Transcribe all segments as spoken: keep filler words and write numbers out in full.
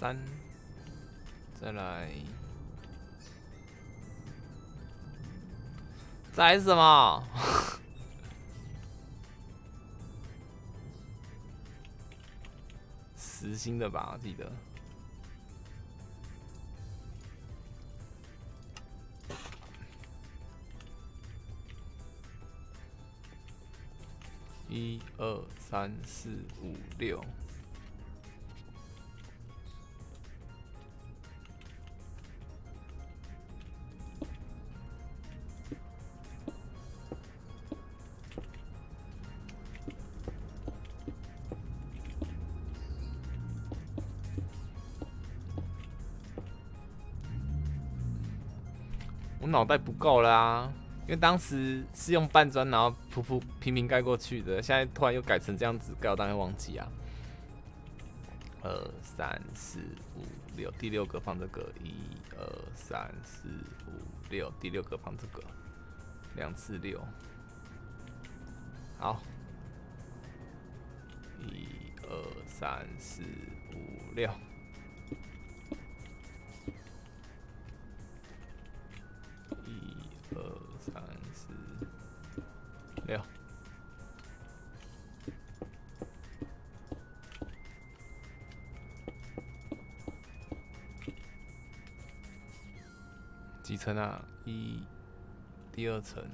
三，再来，再来是什么？实心的吧，我记得。一二三四五六。 我脑袋不够啦、啊，因为当时是用半砖，然后噗噗平平盖过去的，现在突然又改成这样子盖，我当然忘记啊。二三四五六，第六个放这个，一二三四五六，第六个放这个，两次六，好，一二三四五六。 二三四六，几层啊？一，第二层。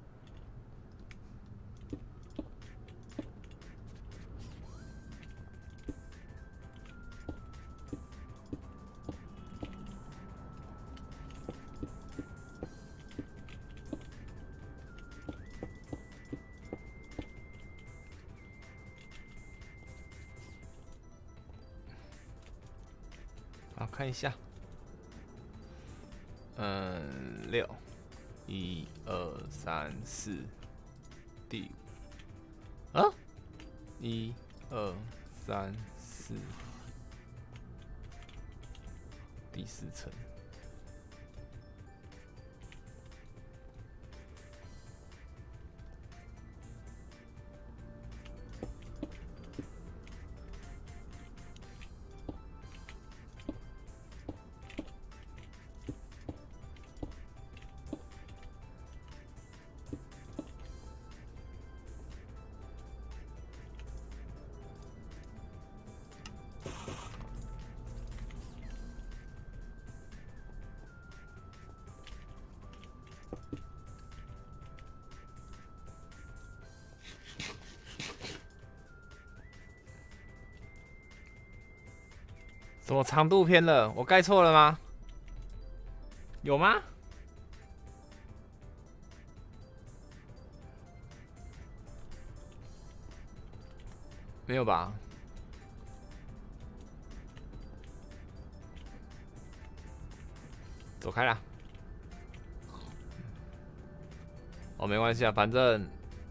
好，看一下，嗯，六，一二三四，第五，啊，一二三四，第四层。 什么长度偏了？我盖错了吗？有吗？没有吧？走开啦！哦，没关系啊，反正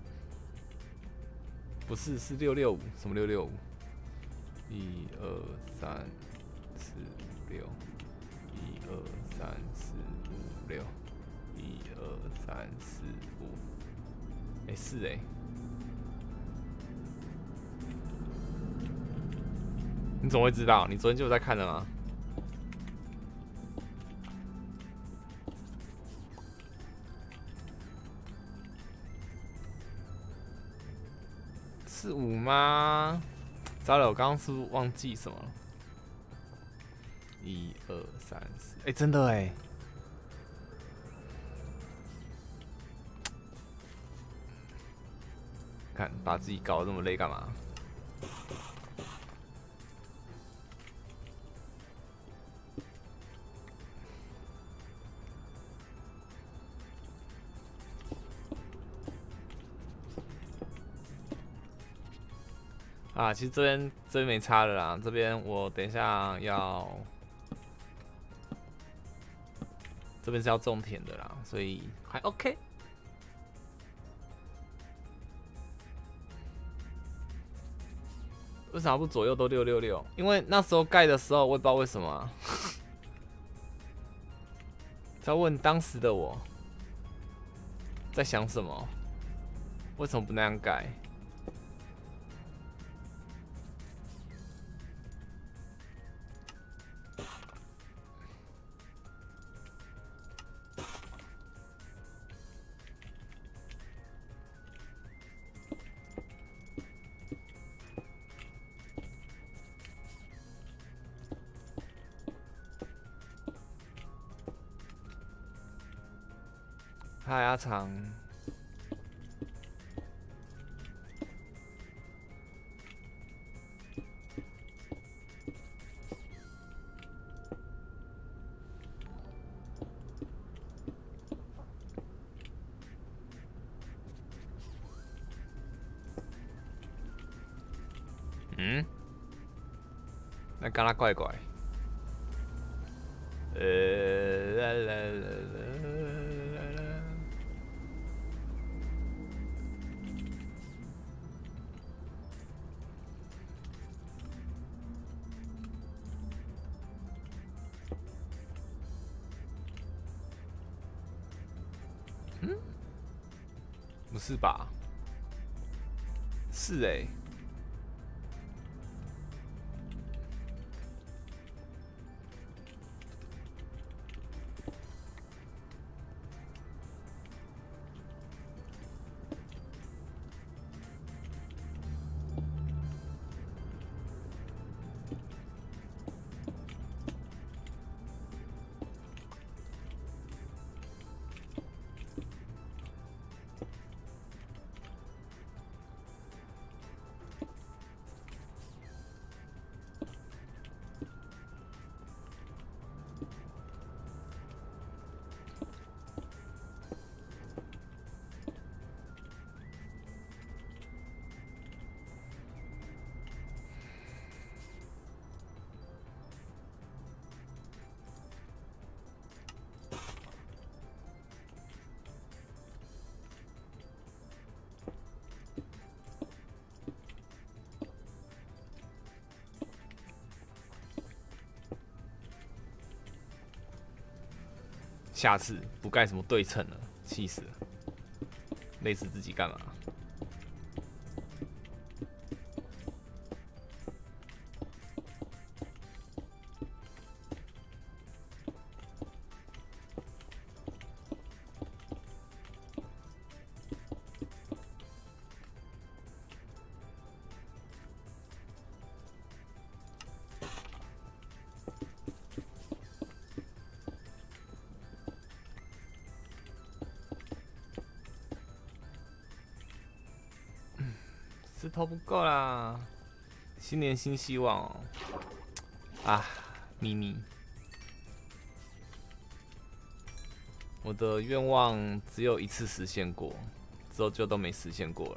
不是是六六五，什么六六五？一二三。 四五六，一二三四五六，一二三四五，哎是哎，你怎么会知道？你昨天就有在看了吗？是五吗？糟了，我刚刚是不是忘记什么了？ 一二三四，哎，真的哎！看，把自己搞得这么累干嘛？啊，其实这边这边没差的啦，这边我等一下要。 这边是要种田的啦，所以还 OK。为啥不左右都六六六？因为那时候盖的时候，我也不知道为什么、啊。在问当时的我在想什么？为什么不那样盖？ 插鸭肠。嗯，那刚刚怪怪。呃，啦啦啦啦啦。嗯，不是吧？是哎、欸。下次不盖什么对称了，气死了！累死自己干嘛？石头不够啦，新年新希望哦！啊，咪咪，我的愿望只有一次实现过，之后就都没实现过了。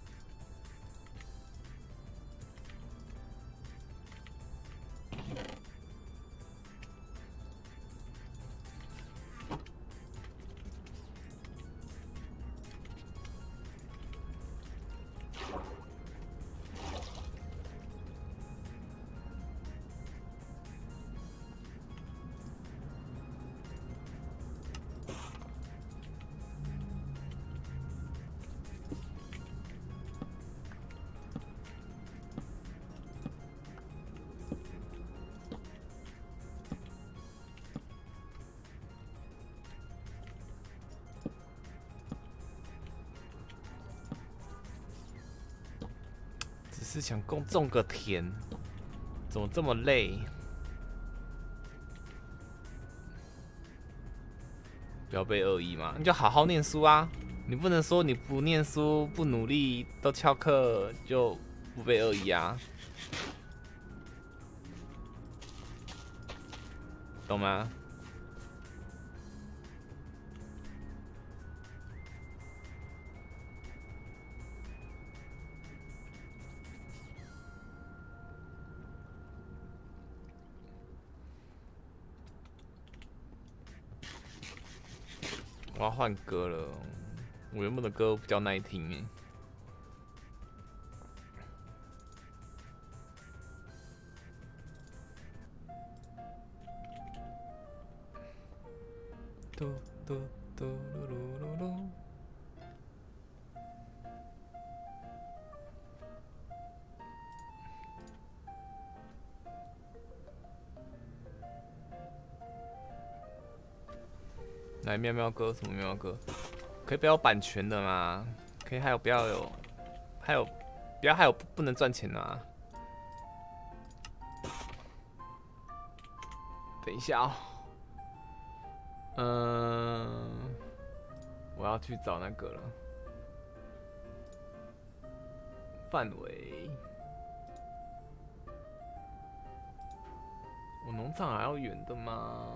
只是想种种个田，怎么这么累？不要被恶意嘛，你就好好念书啊！你不能说你不念书、不努力、都翘课就不被恶意啊，懂吗？我要换歌了，我原本的歌比较耐听诶。嘟嘟嘟噜噜噜噜。来喵喵歌，什么喵喵歌？可以不要有版权的吗？可以还有不要有，还有不要还有不能赚钱的吗？等一下哦，嗯、呃， 我要去找那个了。范围，我农场还要远的吗？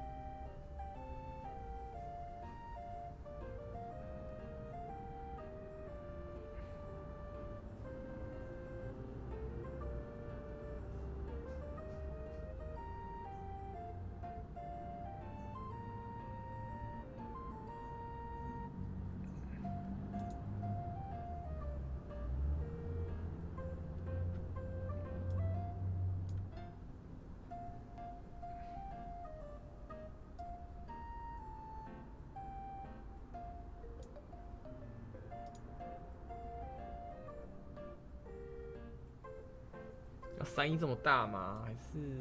要三一这么大吗？还是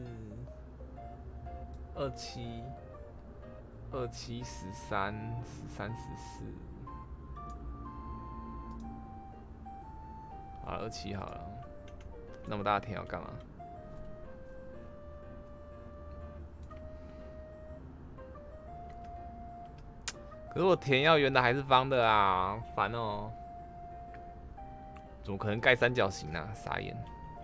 二七、二七十三、十三十四？好了，二七好了。那么大的田要干嘛？可是我田要圆的还是方的啊，烦哦！怎么可能盖三角形啊？傻眼！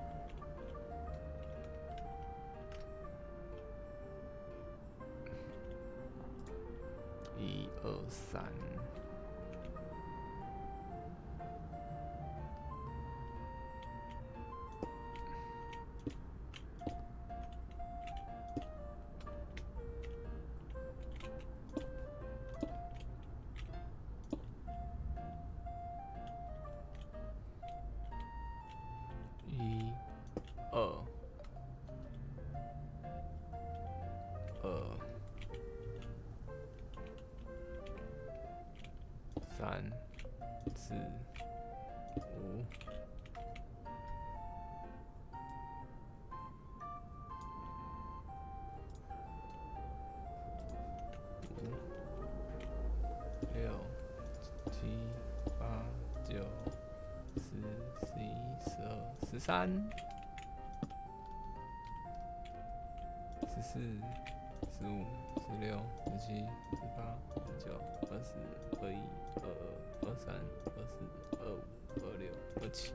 一二三，一、二、二、三、四、五。六、七、八、九、十、十一、十二、十三、十四、十五、十六、十七、十八、十九、二十、二一、二二、二三、二四、二五、二六、二七。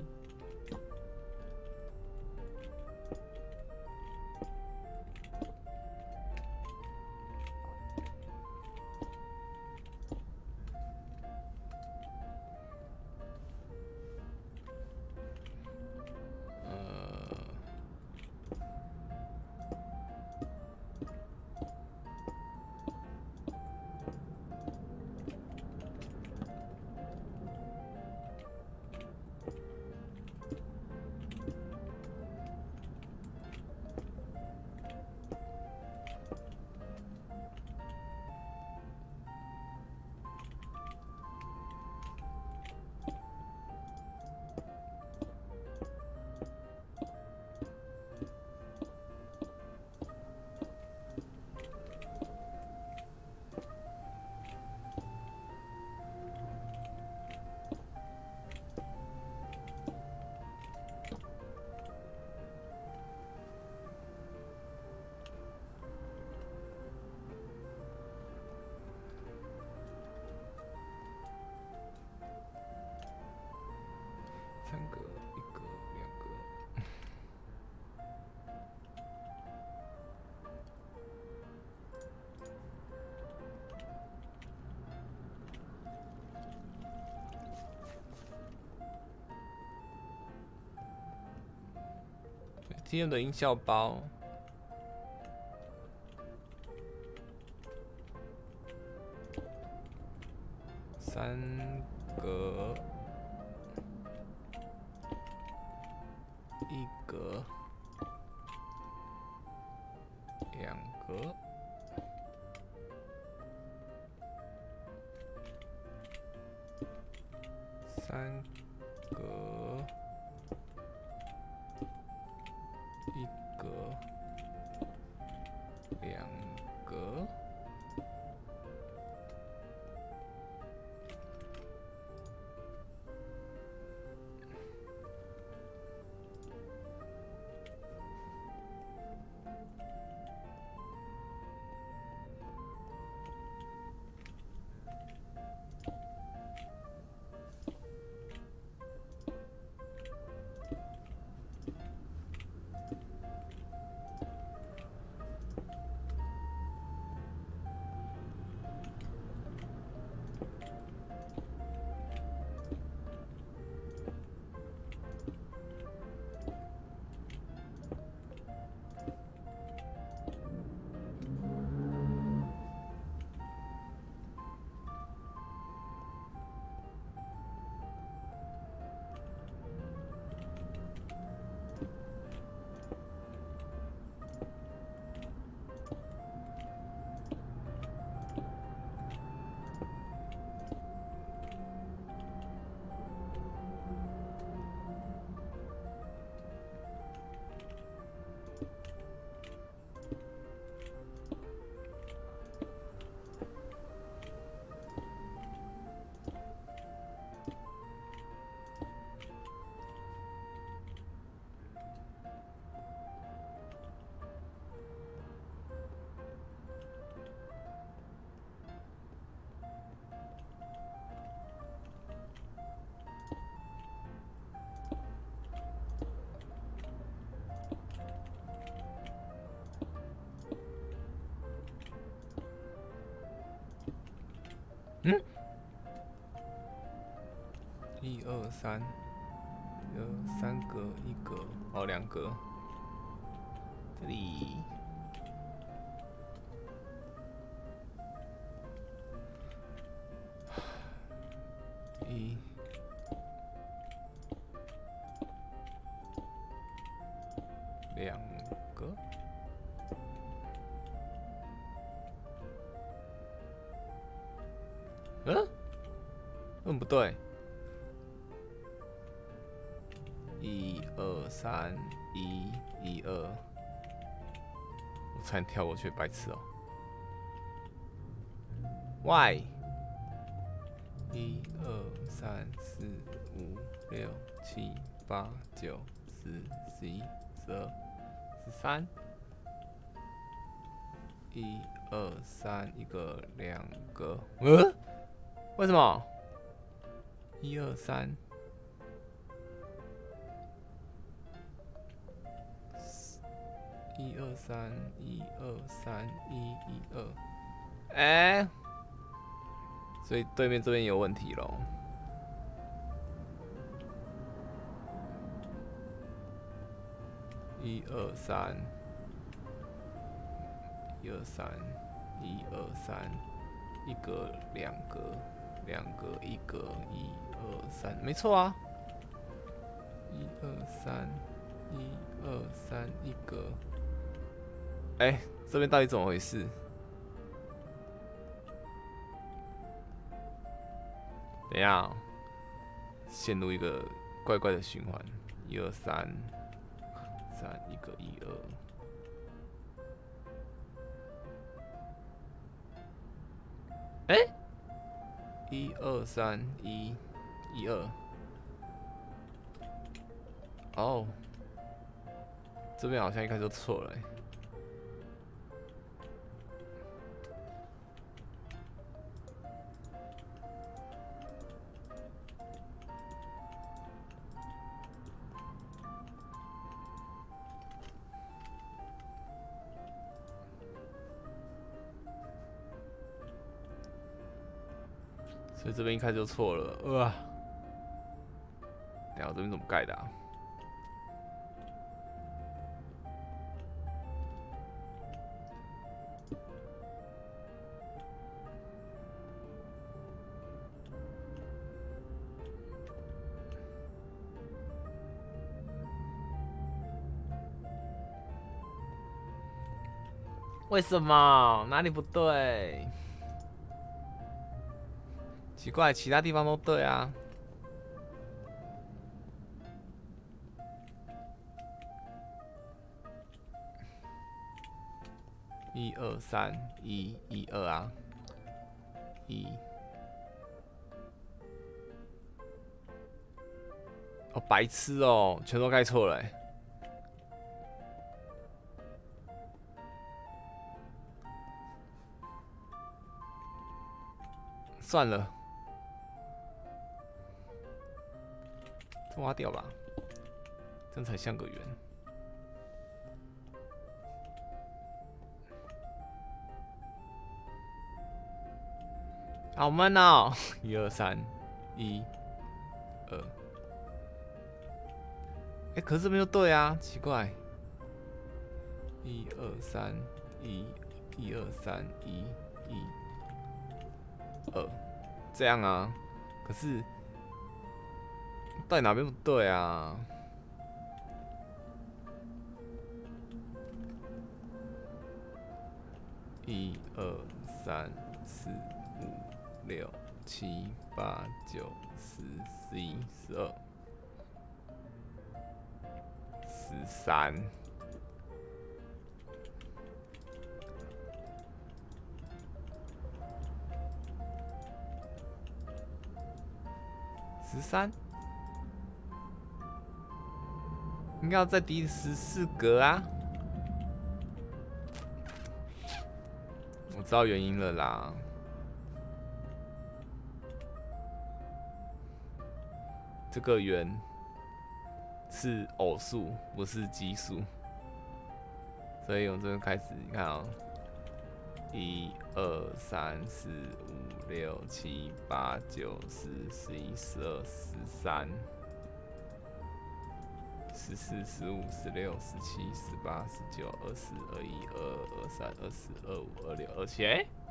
三个，一个，两个。T M 的音效包，三格，一格，两格，三格。一格，两格， 嗯，一二三，呃，三格一格，哦，两格。这里。一。两个。嗯？嗯，不对。一二三，一一二。我差点跳过去，白痴哦、喔。Y。一二三四五六七八九十十一十二十三。一二三，一个两个。嗯？为什么？一二三。一二三，一二三，一一二。哎，所以对面这边有问题咯。一二三，一二三，一二三，一格两格，两格一格，一二三，没错啊。一二三，一二三，一格。哎、欸，这边到底怎么回事？等一下、喔，陷入一个怪怪的循环。一二三，三一个一二。哎、欸，一二三一，一二。哦，这边好像一开始就错了、欸。所以这边一开始就错了，哇！等下我这边怎么盖的啊？为什么？哪里不对？奇怪，其他地方都对啊。一二三，一一二啊，一。哦，白痴哦，全都盖错了、欸。算了，挖掉吧，这样才像个圆。好闷哦！一二三，一二。哎，可是这边就对啊，奇怪。一二三，一，一二三，一，一，二，这样啊。可是到底哪边不对啊？一二三四五六七八九十十一十二十三。十三，应该要再低十四格啊！我知道原因了啦，这个圆是偶数，不是奇数，所以我这边开始，你看啊、喔， 一二三四五六七八九十十一十二十三十四十五十六十七十八十九二十二一二二二三二四二五二六二七，哎，